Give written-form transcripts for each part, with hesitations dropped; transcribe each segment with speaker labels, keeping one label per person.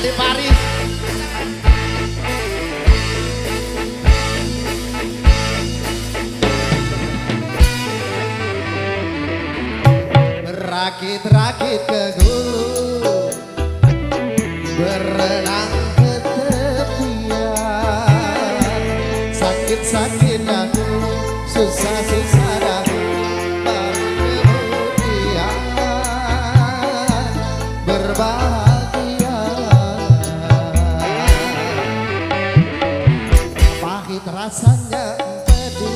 Speaker 1: Adik Paris. Berakit-rakit ke hulu, berenang ke tepian. Sakit-sakit dahulu, susah-susah dahulu, baru kemudian berbahagia. Pahit rasanya empedu,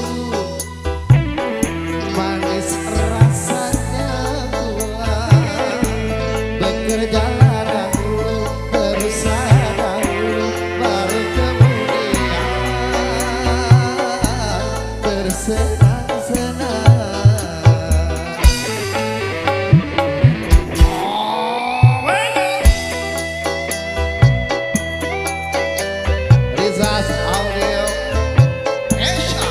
Speaker 1: manis rasanya buah. Bekerjalah dahulu, berusaha dahulu, baru kemudian bersenang-senang. Rizas Audio Asia.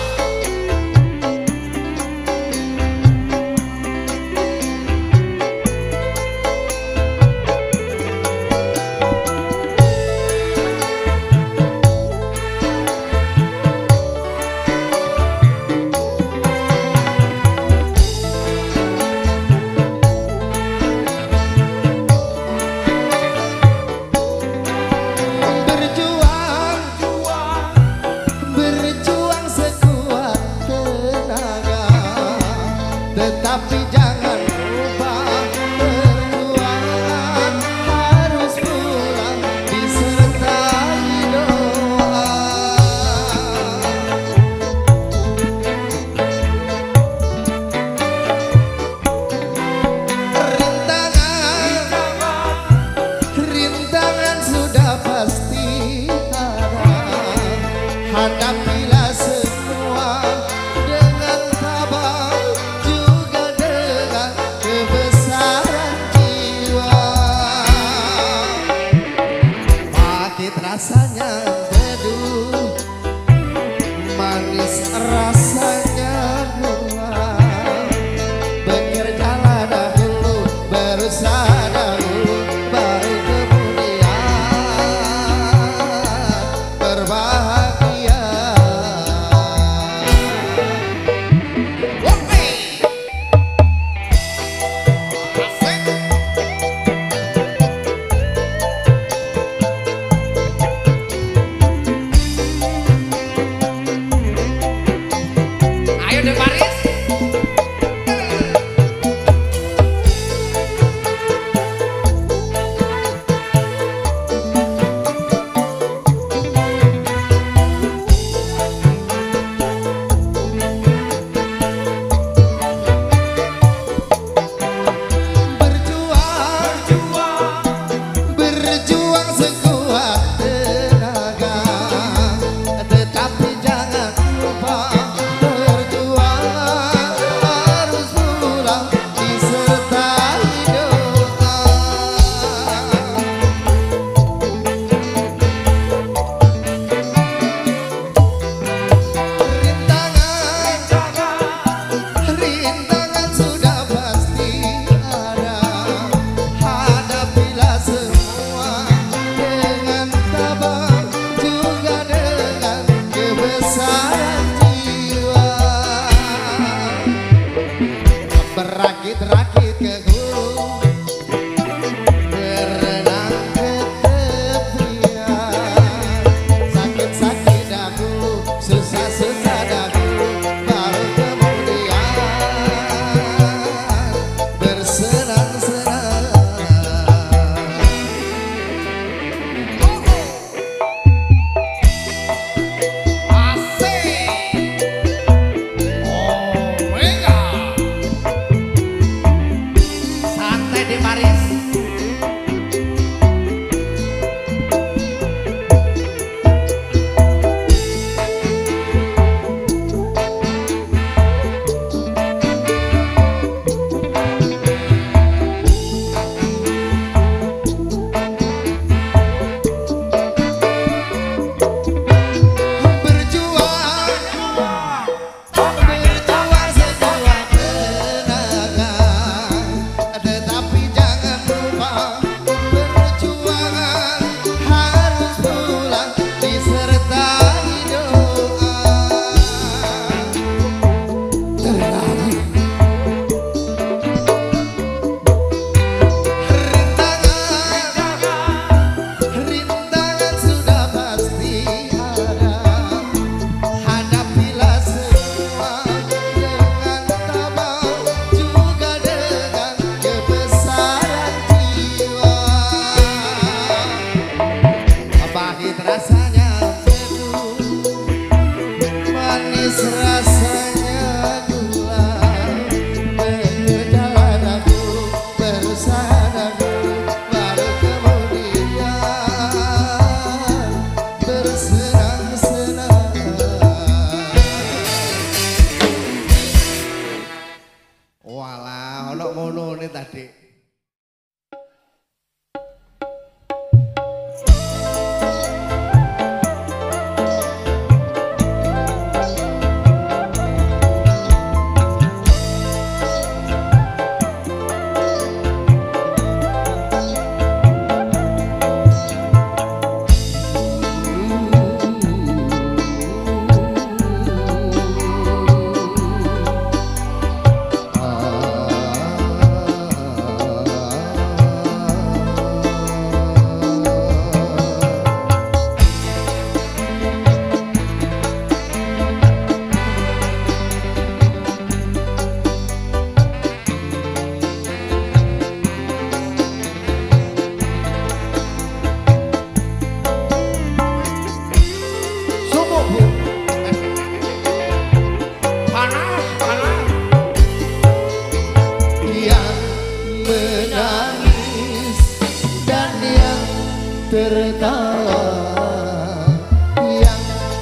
Speaker 1: tertawa, yang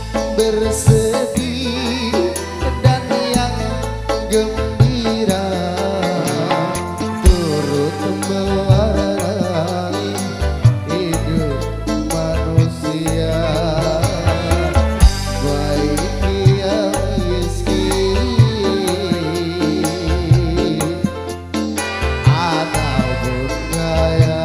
Speaker 1: bersedih dan yang gembira, turut mewarnai hidup manusia. Baik yang miskin ataupun kaya,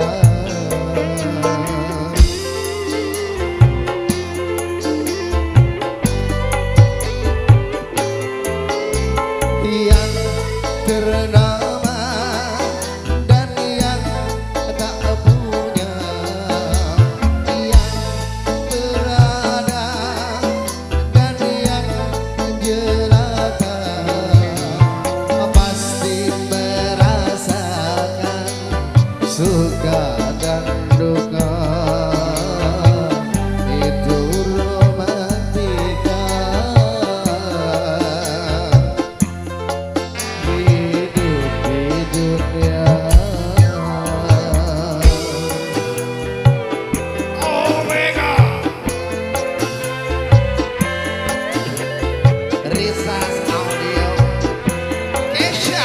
Speaker 1: yang ternama dan yang tak punya, yang berada dan yang jelata, pasti merasakan suka dan duka. Itu romantika hidup di dunia. Omega Risas Audio Kesha.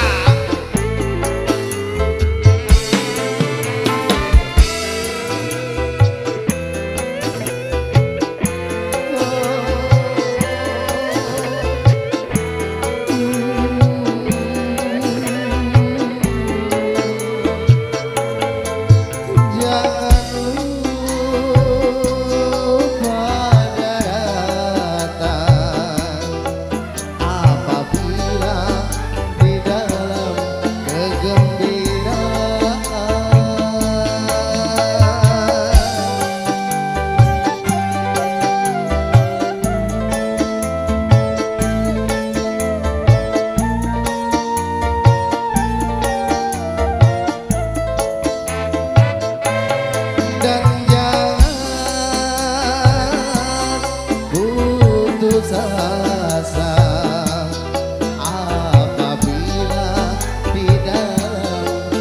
Speaker 1: Jangan lupa datang apabila di dalam kegembiraan. Dan jangan putus asa apabila di dalam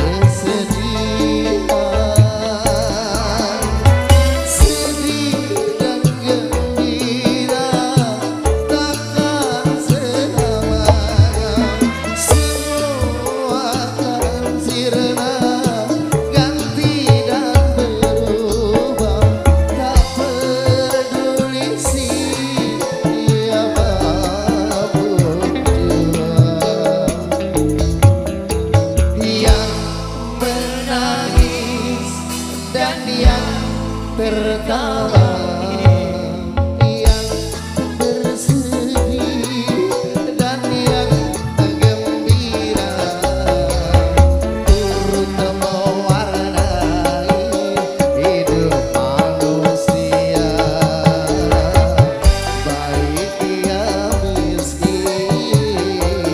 Speaker 1: kesedihan. Sedih dan gembira takkan selamanya, semua akan sirna, ganti dan berubah. Tak peduli siapapun jua, yang menangis dan yang tertawa, yang bersedih dan yang gembira, turut mewarnai hidup manusia. Baik yang miskin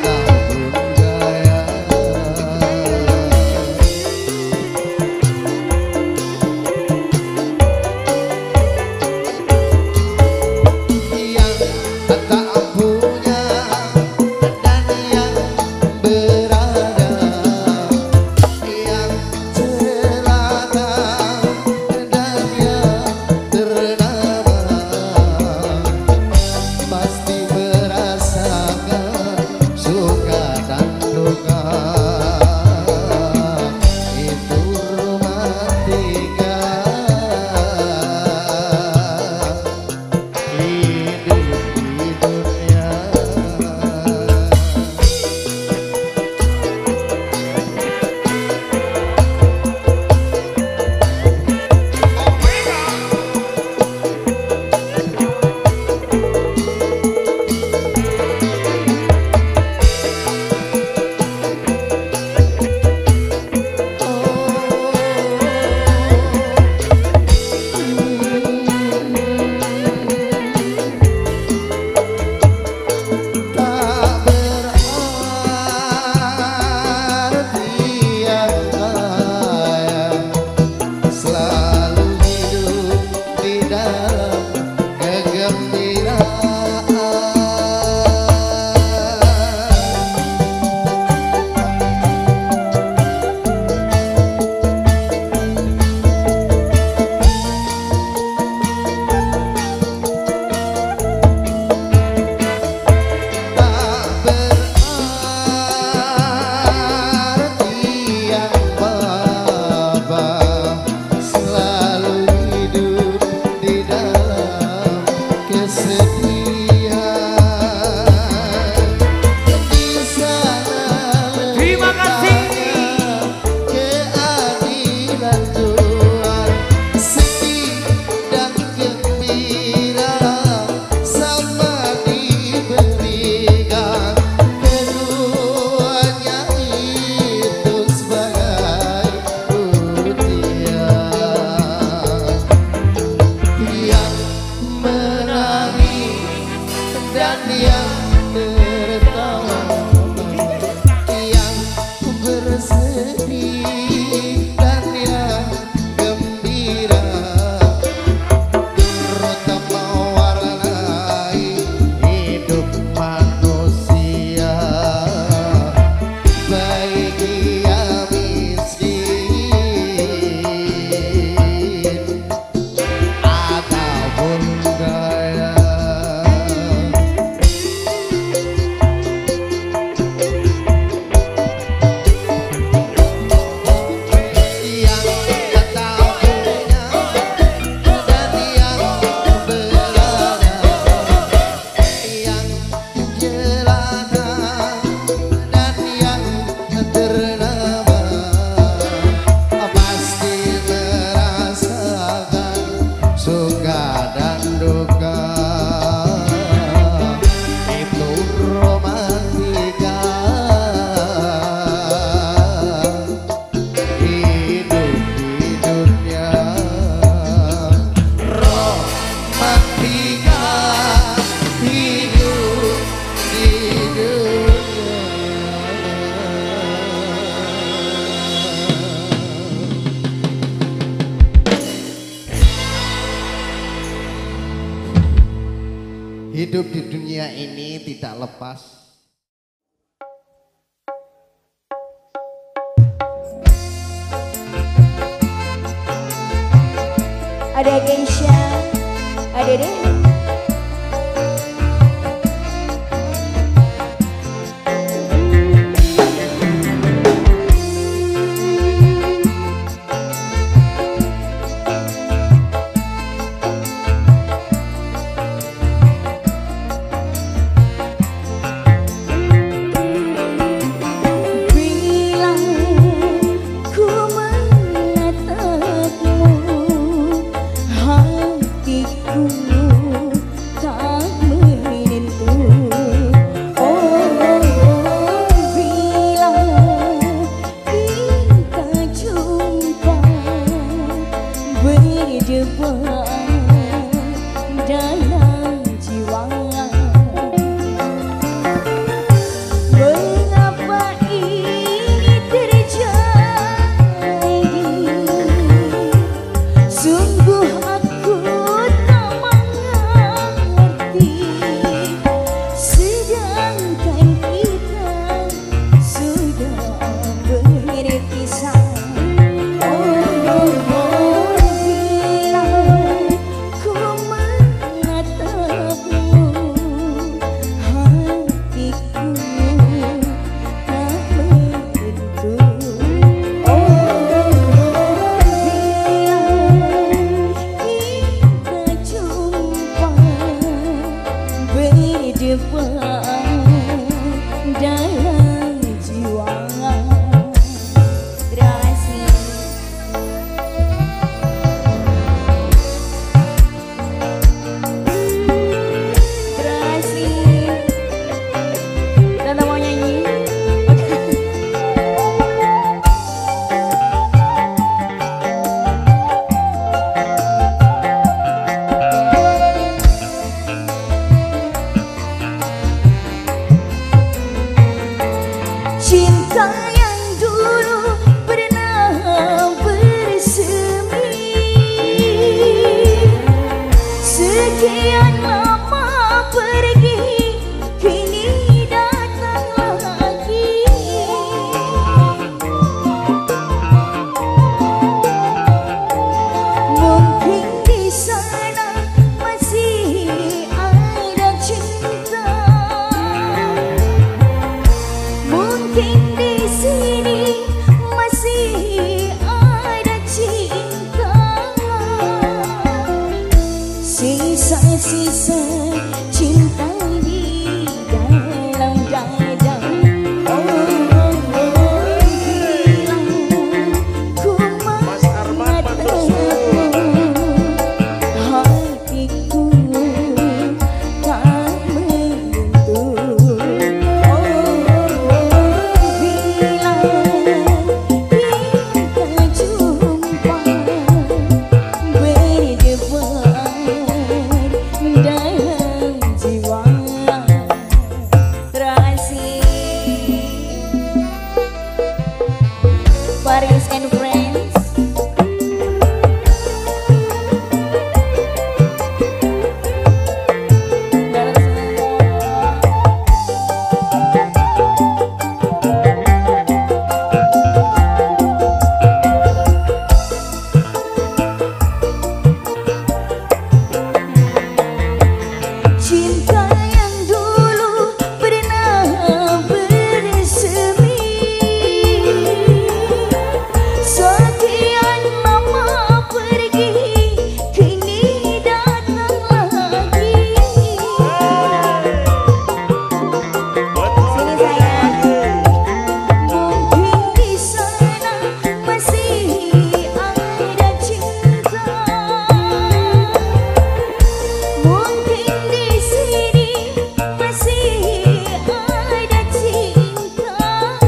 Speaker 1: ataupun kaya.
Speaker 2: kasih.
Speaker 1: Keadilan Tuhan, sedih dan gembira sama diberikan, keduanya itu sebagai ujian. Yang menangis dan yang tertawa, yang bersedih dan yang gembira, turut mewarnai hidup manusia, baik dia miskin ataupun kaya. Yang tak punya dan yang berada, yang jelata dan yang ternama, pasti merasakan suka dan duka. Itu romantika hidup di dunia, romantika hidup di dunia. Hidup di dunia ini tidak lepas.
Speaker 3: Ada Geisha, ada deh. Bila ku menatapmu, hatiku Waris and Friends.
Speaker 2: Cinta yang dulu pernah bersemi, sekian lama pergi, kini datang lagi.
Speaker 3: Sini sayang.
Speaker 2: Mungkin di sana masih ada cinta, mungkin di sini masih ada cinta.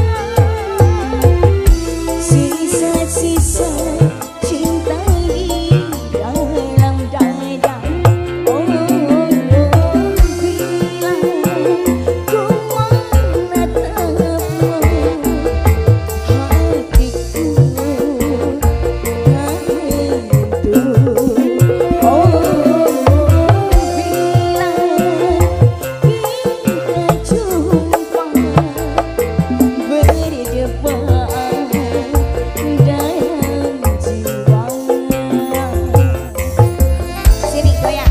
Speaker 2: Sisa-sisa cinta di dalam dada. Oh, bilang ku menatapmu, hatiku tak menentu. Oh, bilang kita jumpa berdepan dalam jiwa.
Speaker 3: Sini goyang.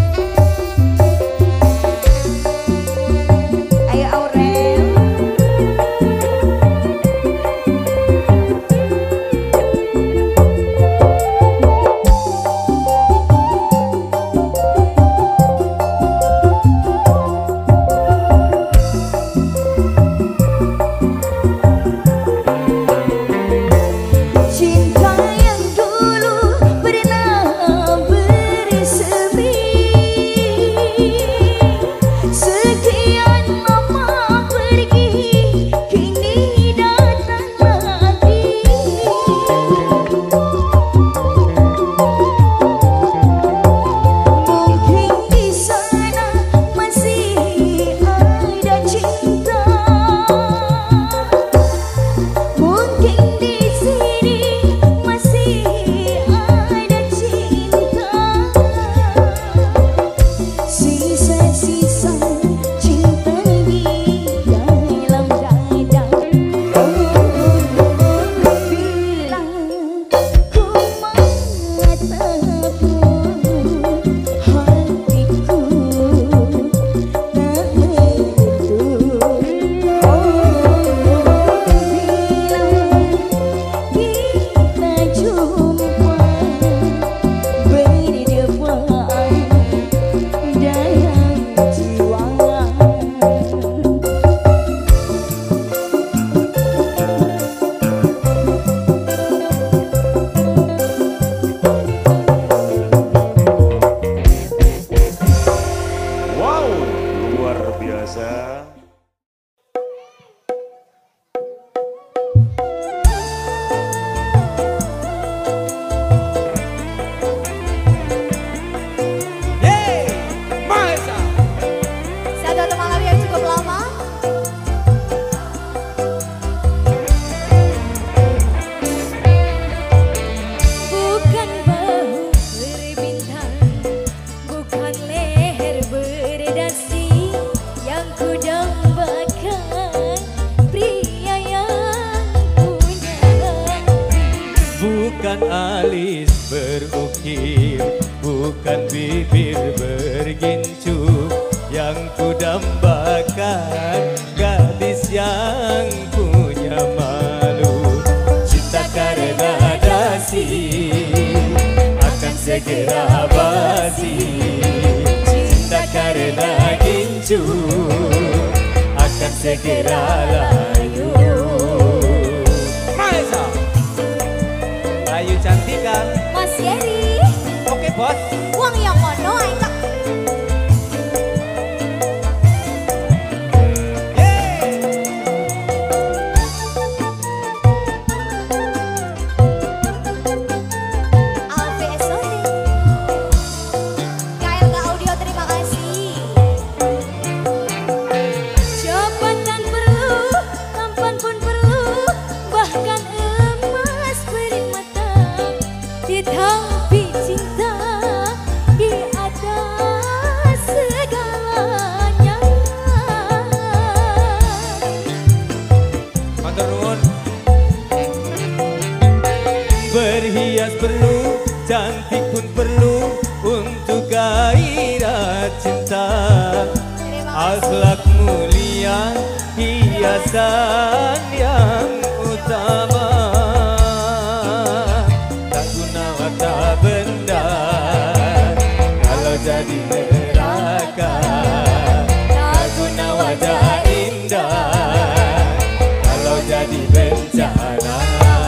Speaker 3: Ayo Aurel.
Speaker 2: Cinta yang dulu pernah bersemi, sekian lama pergi, kini datang lagi. Mungkin di sana masih ada cinta, mungkin di sini masih ada cinta. Sisa-sisa cinta di dalam dada. Oh, bilang ku menatapmu, hatiku tak menentu. Oh, bilang kita jumpa berdepan dalam jiwa.
Speaker 4: Wow, luar biasa.
Speaker 5: Yeay, Maesa.
Speaker 3: Satu malam yang cukup lama.
Speaker 2: Bukan bahu berbintang, bukan leher berdasi, yang ku dambakan pria yang punya hati.
Speaker 5: Bukan alis berukir, bukan bibir bergincu, yang ku dambakan gadis yang punya malu. Cinta karena dasi akan segera basi, cinta karena gincu akan segera layu. Maesa, Ayu Cantika.
Speaker 3: Mas Yeri.
Speaker 5: Oke bos.
Speaker 3: Uang yang mono aing tak. Alve Sony. KLK Audio terima kasih.
Speaker 2: Jabatan perlu, tampan
Speaker 5: Berhias perlu, cantik pun perlu untuk gairah cinta. Akhlak mulia, hiasan yang utama. Tak guna harta benda kalau jadi neraka. Tak guna wajah indah kalau jadi bencana.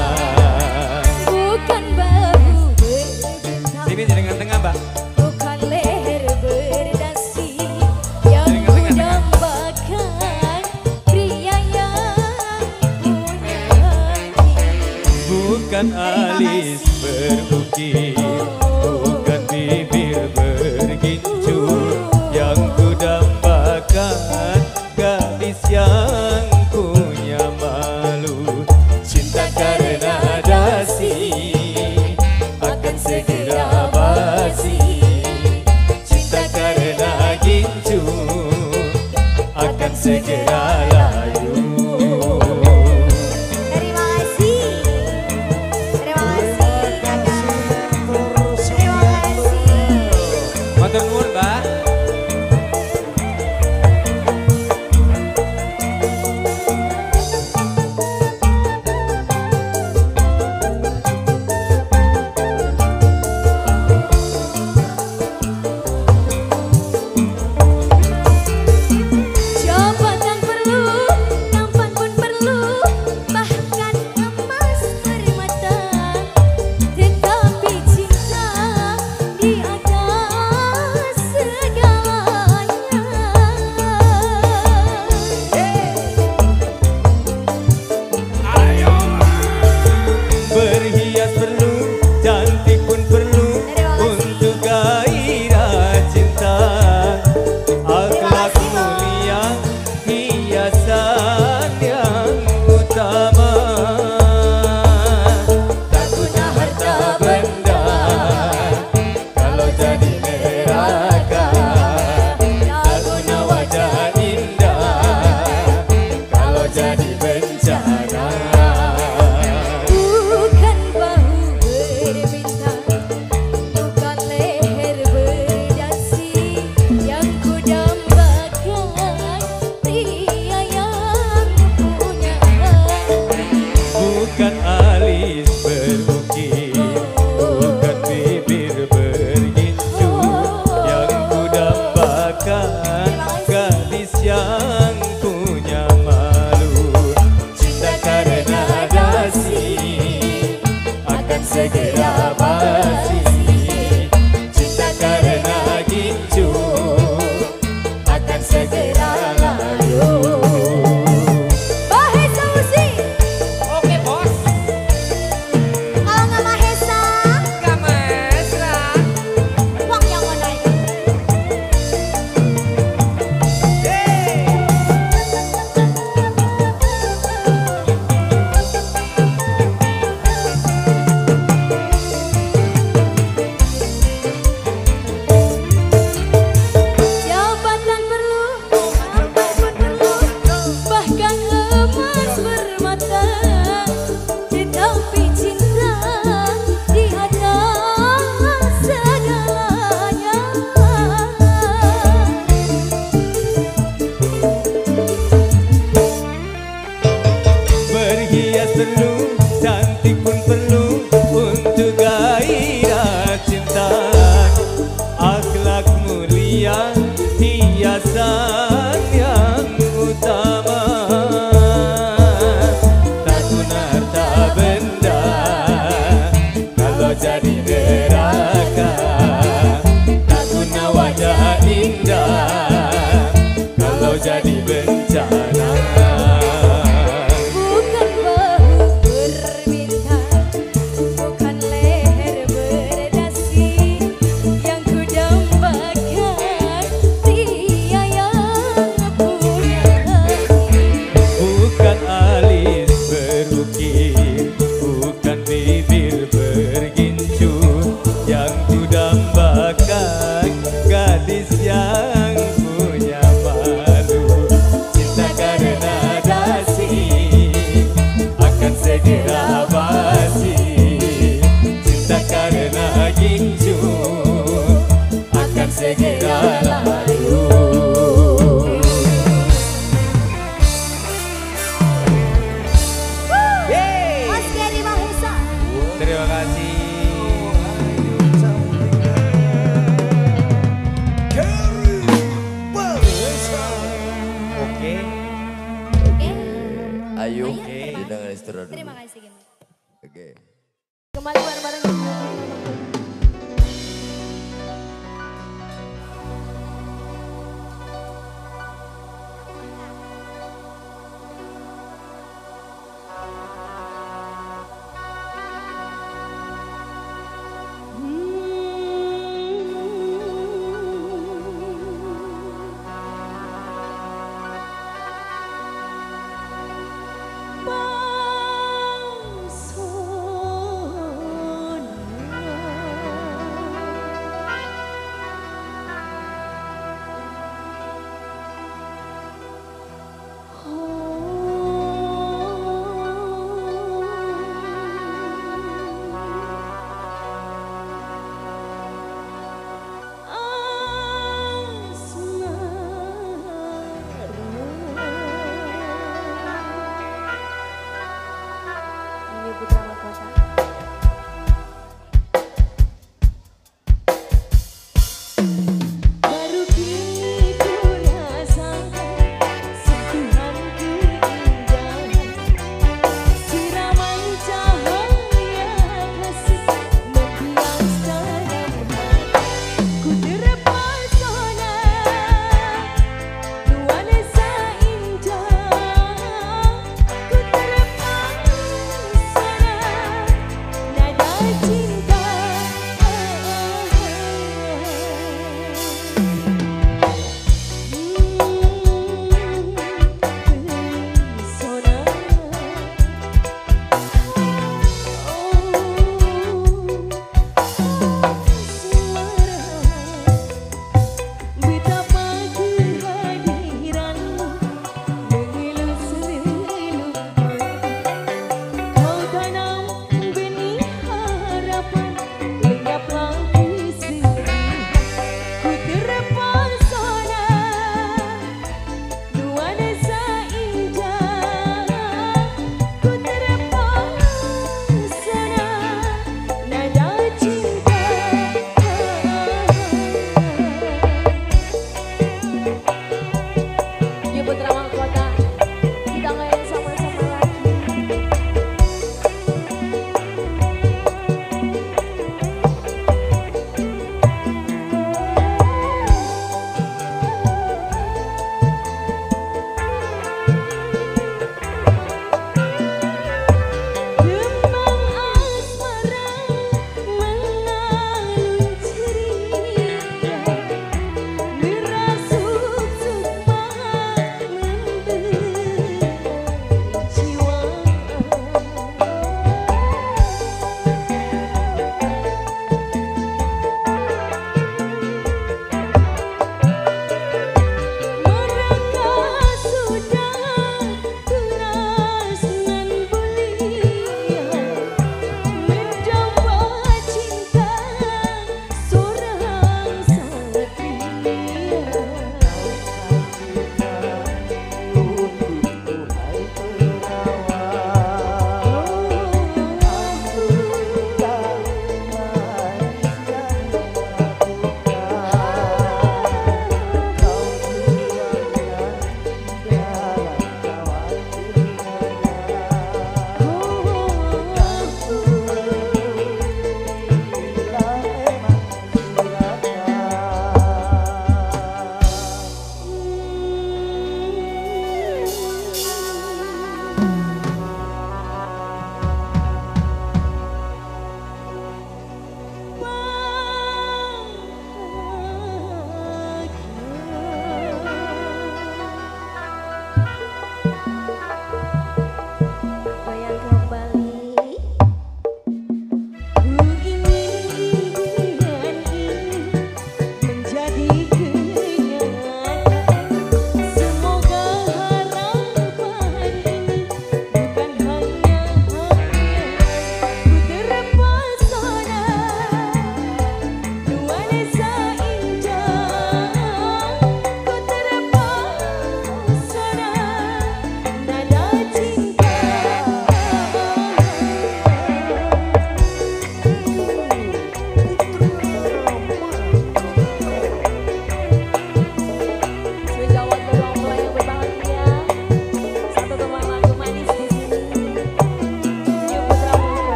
Speaker 2: Bukan bahu berbintang,
Speaker 5: Sini jaringan tengah, Mbak.
Speaker 2: bukan leher berdasi yang mendambakan pria yang punya hati.
Speaker 5: Bukan alis berukir, bukan bibir bergincu yang kudambakan gadis yang punya malu. Cinta karena dasi akan segera basi. Cinta karena gincu akan segera layu.
Speaker 3: Terima kasih. Terima kasih kakak. Terima kasih.
Speaker 5: Matur nuwun, Mbak.
Speaker 2: Jabatan perlu, tampan pun perlu, bahkan emas permata. Tetapi cinta di atas segalanya.
Speaker 5: Berhias perlu, cantik pun perlu untuk gairah cinta. Akhlak mulia, hiasan yang utama. Tak guna harta benda kalau jadi neraka. Tak guna wajah indah kalau jadi bencana.
Speaker 2: Bukan bahu berbintang, bukan leher berdasi yang kudambakan pria yang punya hati.
Speaker 5: Bukan alis berukir, bukan bibir bergincu yang kudambakan gadis yang punya malu. Cinta karena dasi akan segera basi. Cinta karena gincu akan segera layu.
Speaker 3: Mahesa Uzi.
Speaker 5: Oke, Bos.
Speaker 3: Kalau nggak Mahesa,
Speaker 5: Gak mesra.
Speaker 3: uang yang mana ini?
Speaker 2: Jabatan perlu, tampan pun perlu, bahkan emas permata. Tetapi cinta di atas segalanya.
Speaker 5: Berhias perlu, cantik pun perlu untuk gairah cinta. Akhlak mulia, hiasan yang utama. Tak guna harta benda kalau jadi neraka. Tak guna wajah indah kalau jadi bencana.
Speaker 2: Bukan bahu
Speaker 5: Terima kasih. Oke.
Speaker 3: Oke.
Speaker 6: Ayo,
Speaker 3: Oke.
Speaker 6: jangan istirahat dulu.
Speaker 3: Terima kasih Gemi.
Speaker 6: Oke.
Speaker 3: Kembali bareng-bareng.
Speaker 2: Bangsa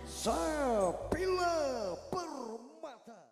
Speaker 1: Sapila Permata.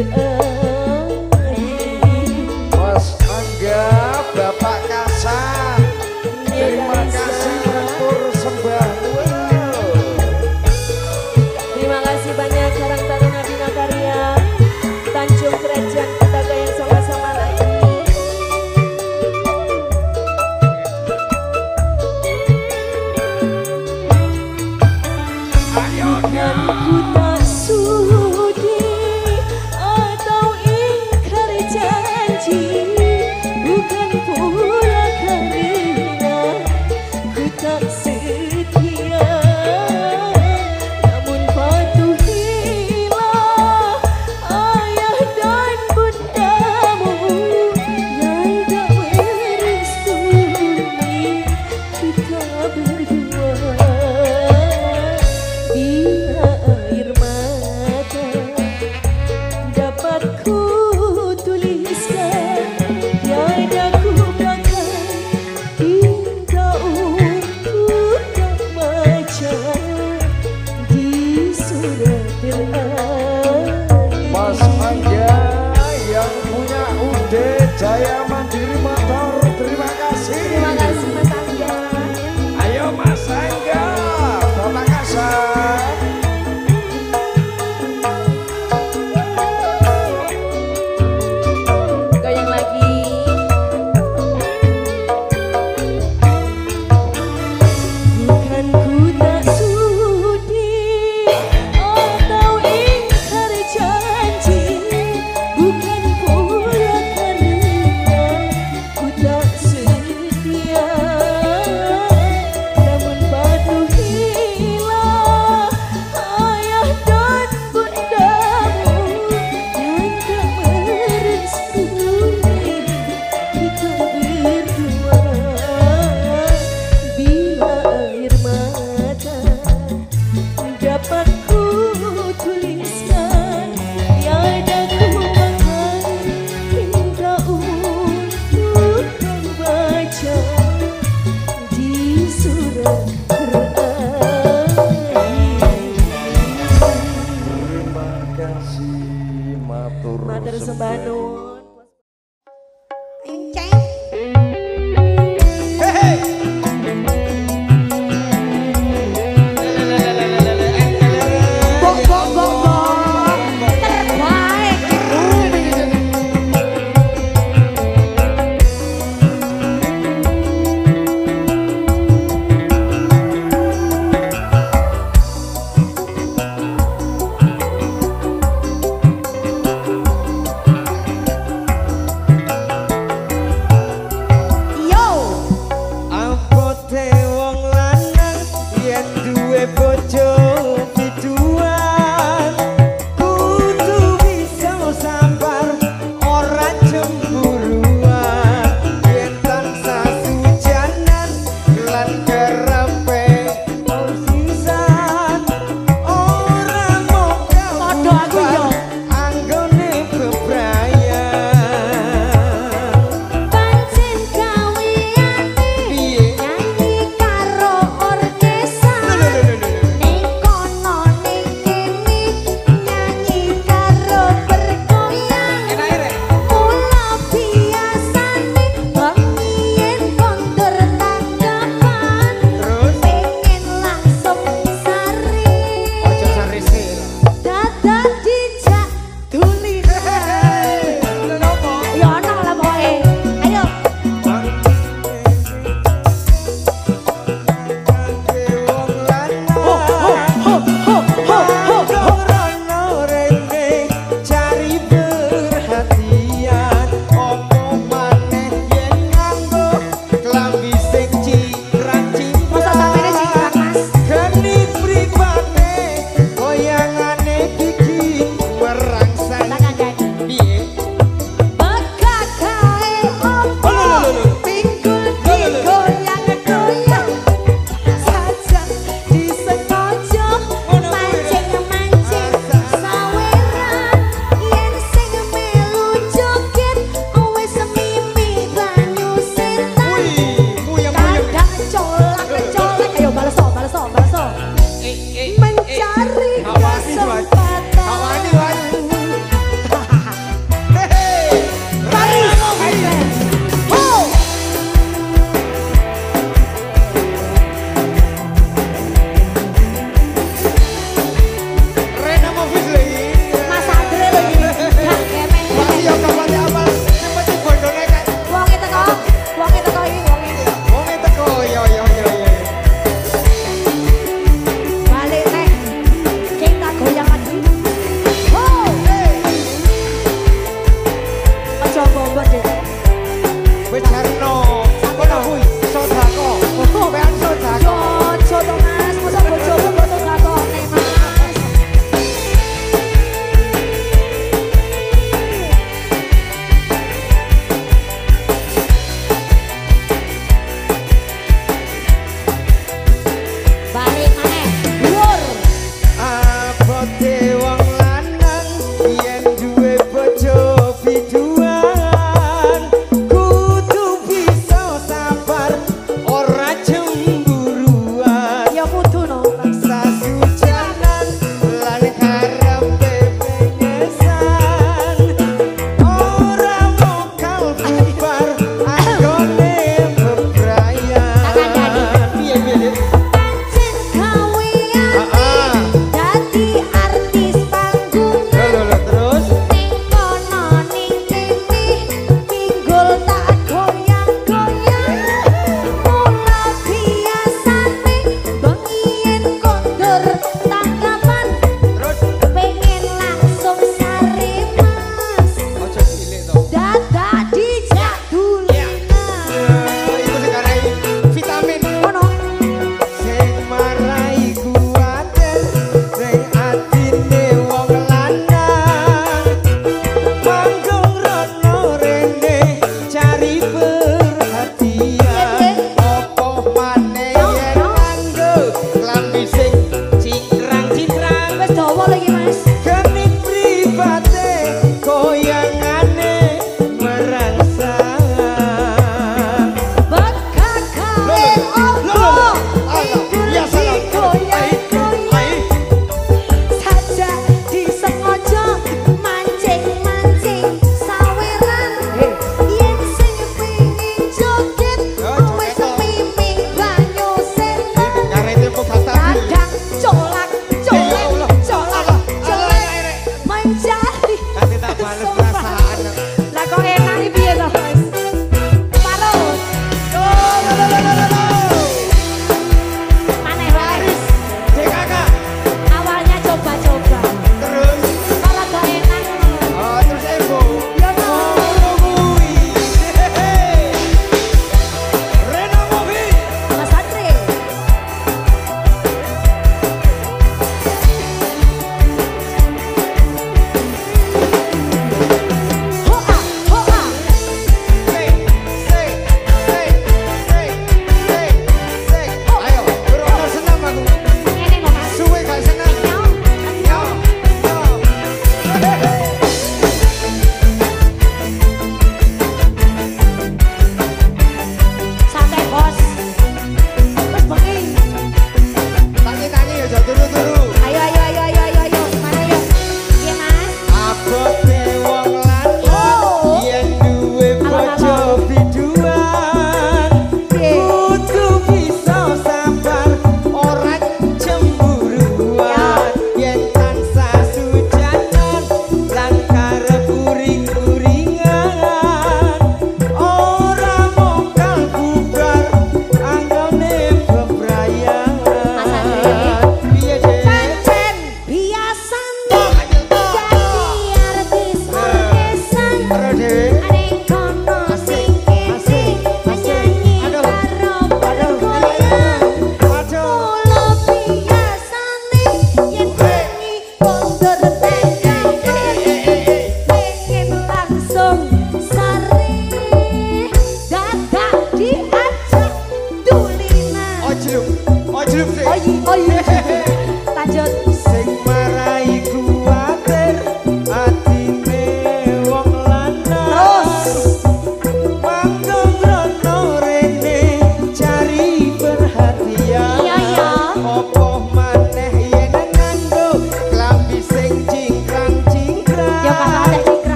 Speaker 1: Mas Angga, Bapak Kasan, terima kasih matur sembah.
Speaker 3: Terima kasih banyak Karang Taruna Bina Karya Tanjung Kerajaan kita goyang sama-sama lagi.
Speaker 2: Bukan ku tak sudi atau ingkar janji, bukan pula karena ku tak setia, namun patuhilah ayah dan bundamu yang tak merestui kita berdua. Bila air mata dapat ku tuliskan, tiada ku pakai tinta untuk membaca di surat terakhir.
Speaker 1: Mas Angga yang punya UD Jaya Mandiri Motor, terima kasih.
Speaker 3: Terima kasih Mas Angga.
Speaker 1: Ayo Mas Angga, Bapak Kasan.
Speaker 3: Goyang lagi.
Speaker 2: Bukan ku tak sudi atau ingkar janji, bukan pula karena ku tak setia, namun patuhilah ayah dan bundamu yang tak merestui kita berdua. Bila air mata dapat ku tuliskan, tiada ku pakai tinta untuk membaca di surat terakhir.
Speaker 1: Terima kasih matur
Speaker 3: Matur sembah nuwun.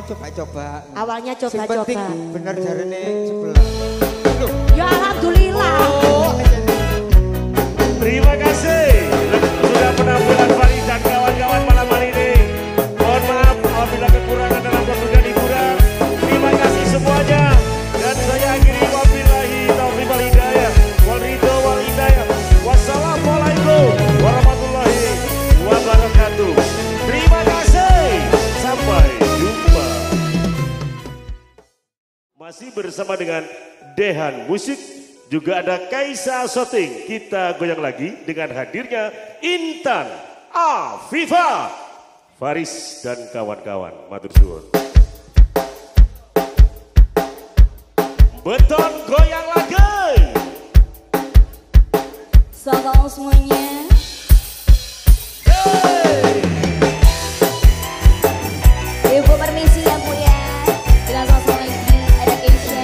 Speaker 1: coba-coba.
Speaker 2: Awalnya
Speaker 1: Sing penting
Speaker 2: coba-coba.
Speaker 1: bener jarene sebelah. Loh,
Speaker 2: Ya alhamdulillah.
Speaker 1: oh,
Speaker 4: Terima kasih sudah penampilan Farid dan kawan-kawan malam hari ini. Mohon maaf apabila kekurangan dalam waktu dan hiburan. Terima kasih semuanya. Dan saya akhiri wabillahi taufiq wal hidayah. Wal ridho wal hidayah. Wassalamualaikum warahmatullahi wabarakatuh. Terima kasih. Sampai jumpa. Masih bersama dengan Dehan Musik. Juga ada Kaisa Shooting. Kita goyang lagi dengan hadirnya Intan Afifa, Faris dan kawan-kawan. Matur suwun. Beton goyang lagi.
Speaker 2: Salam semuanya.
Speaker 4: Hey.
Speaker 2: Ibu permisi ya Bu ya. Kita sama-sama lagi ada Keisha.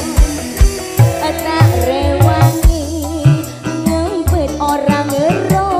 Speaker 2: Orang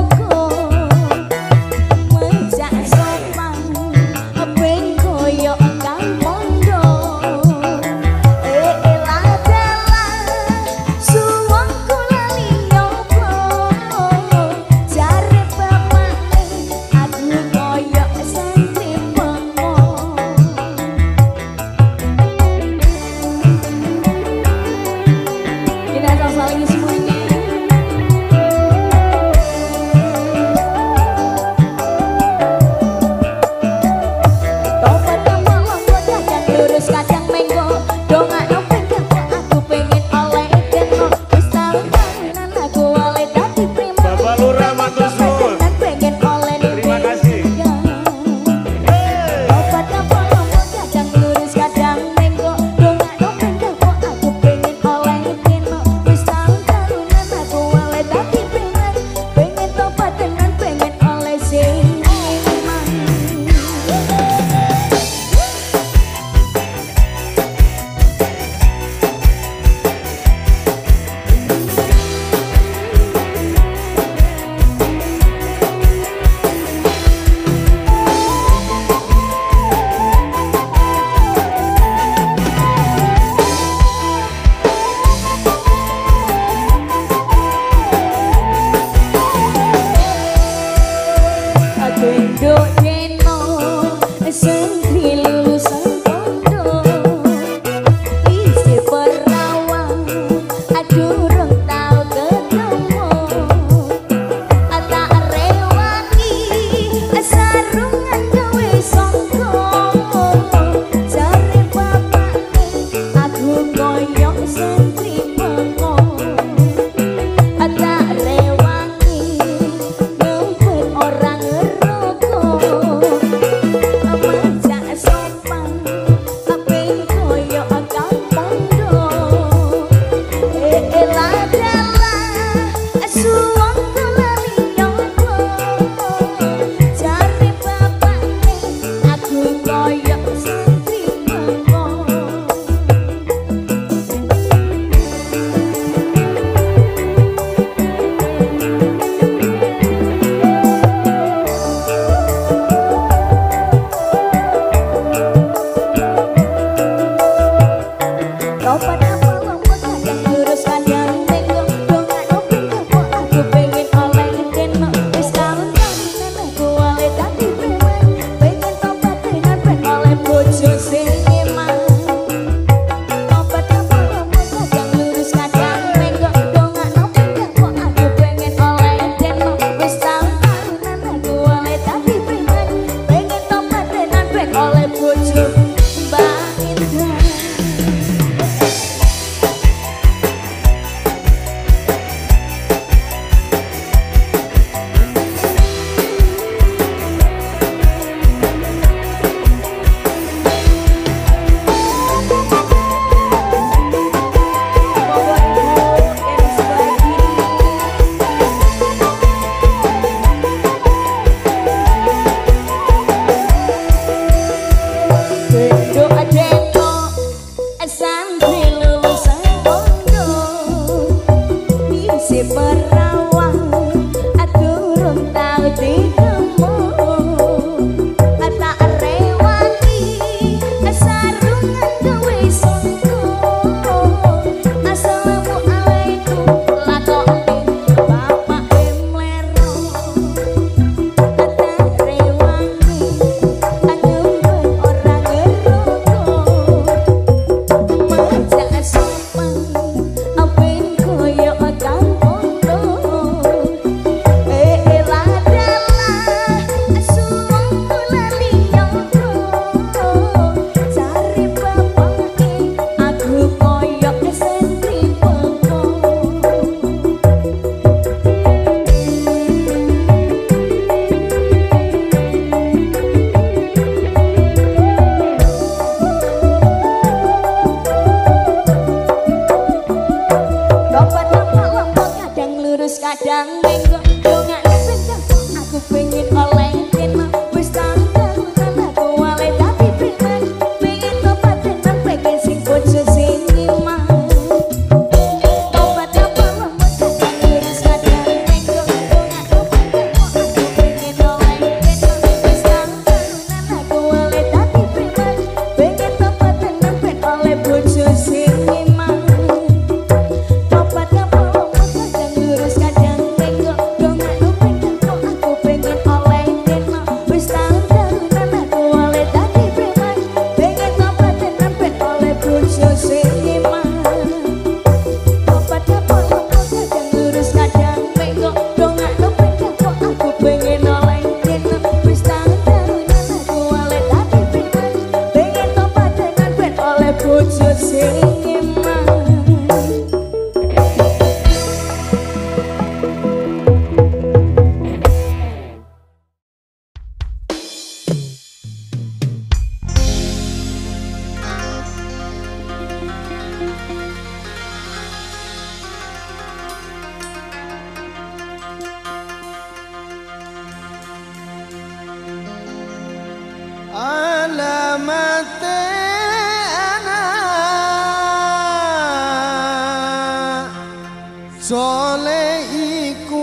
Speaker 1: Soleh iku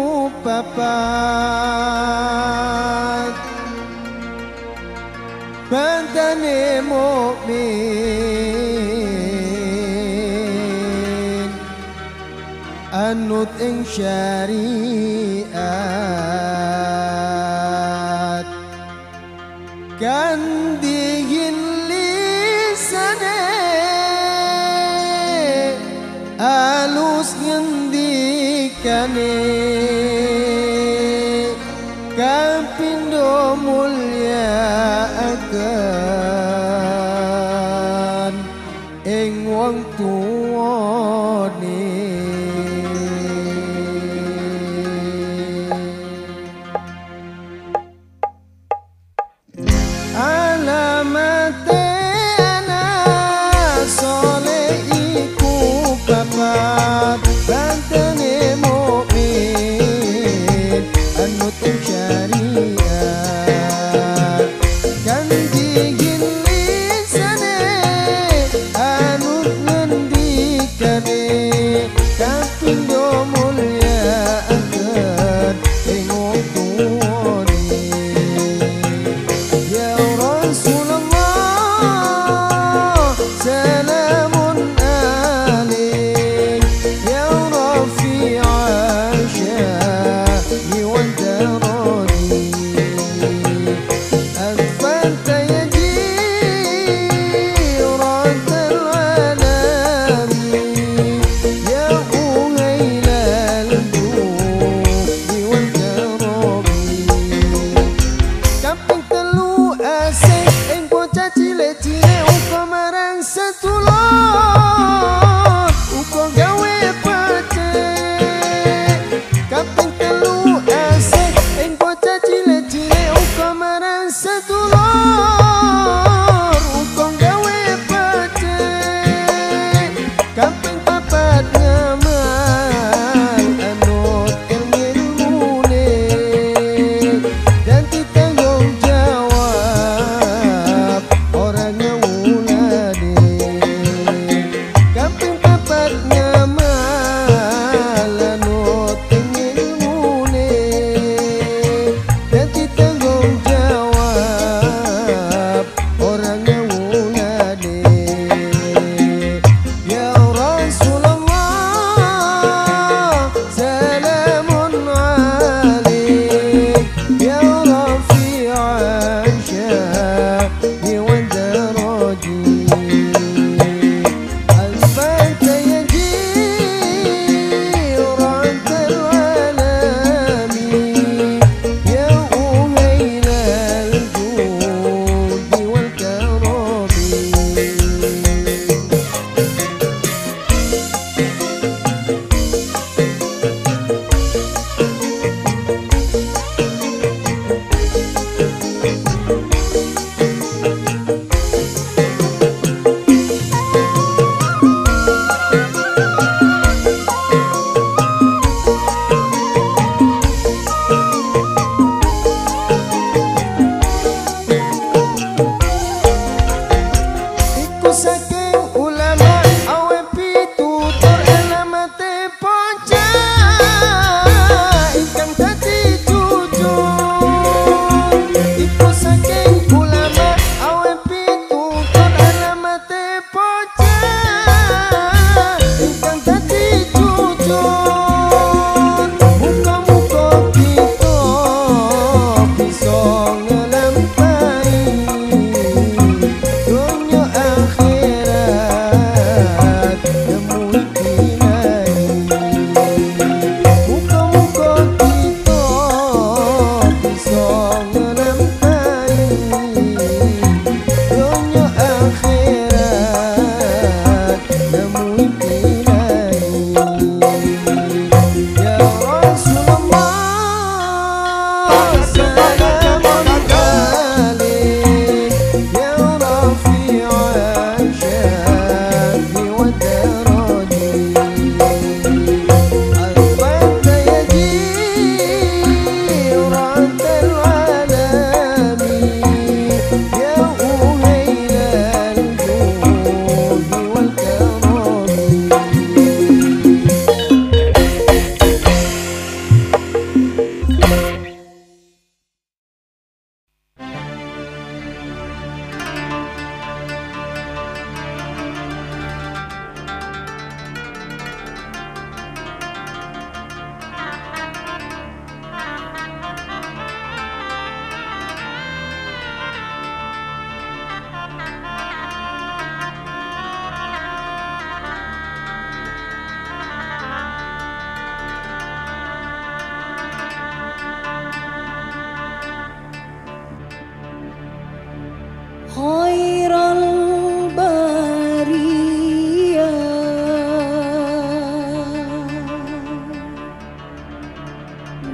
Speaker 1: papat bantane mukmin anut ing syariat kandihin lisane alus ngendikane kapindo mulya akan ing wong tuwane alamate anak soleh iku bapak bantene mukmin anut syariat kan digin lisane anut ngendi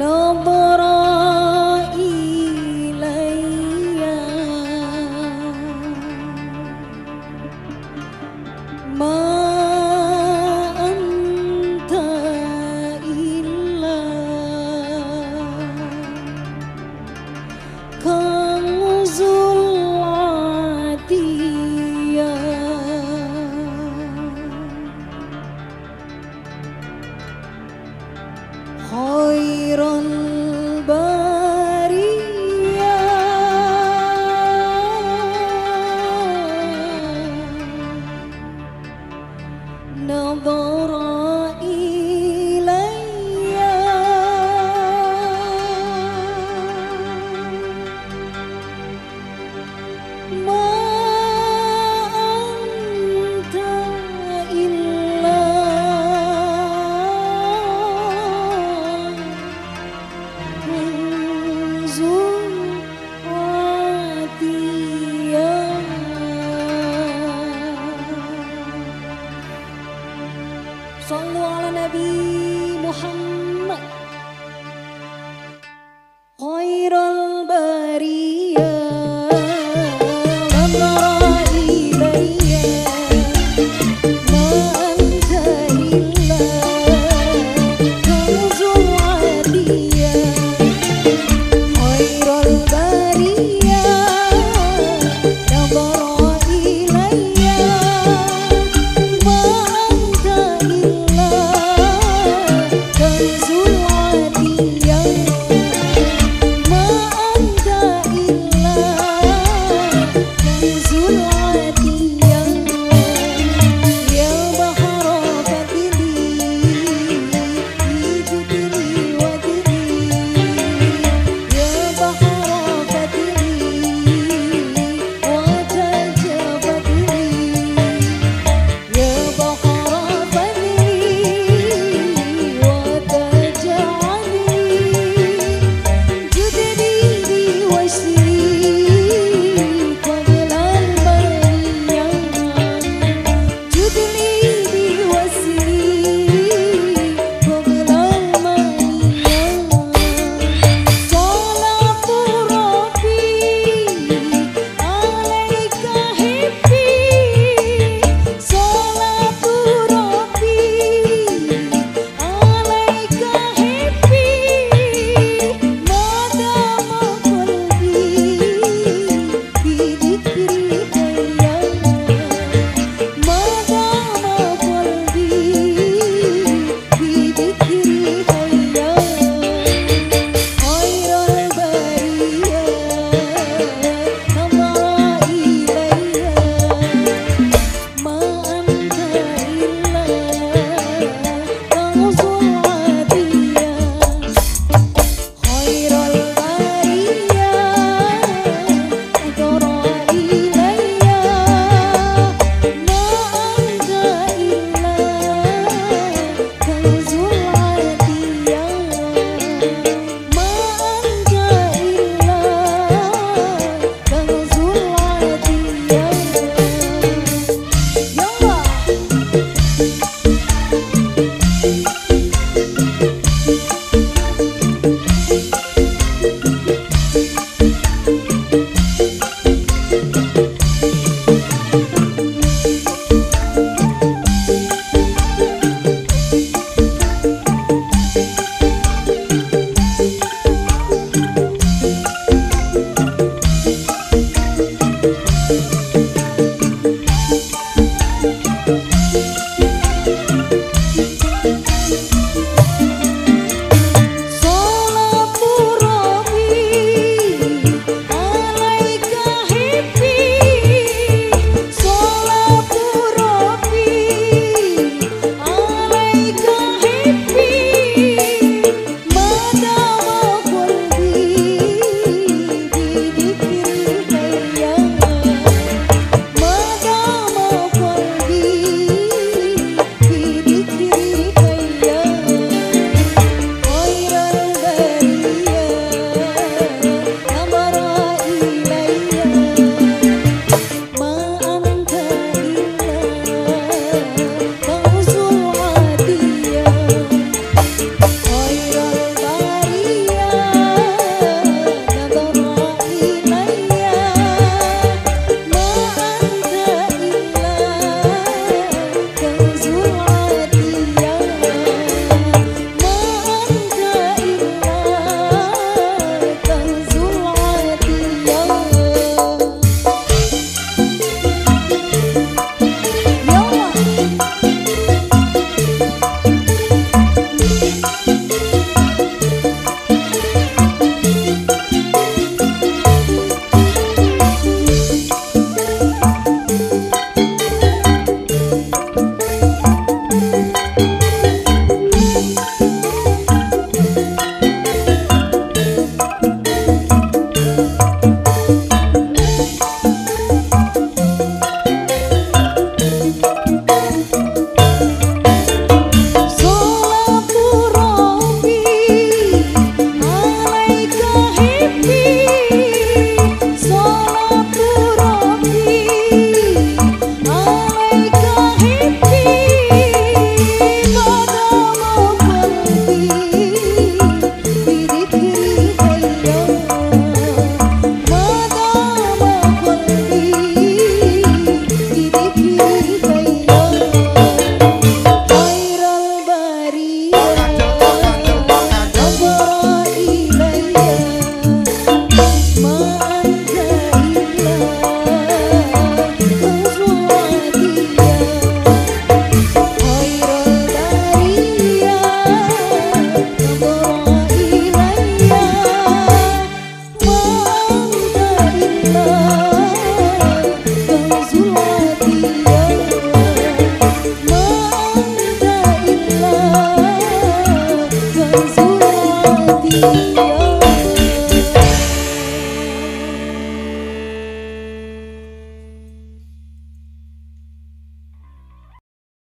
Speaker 7: Nabara ilayya ma anta illa kanzul atiyya khairan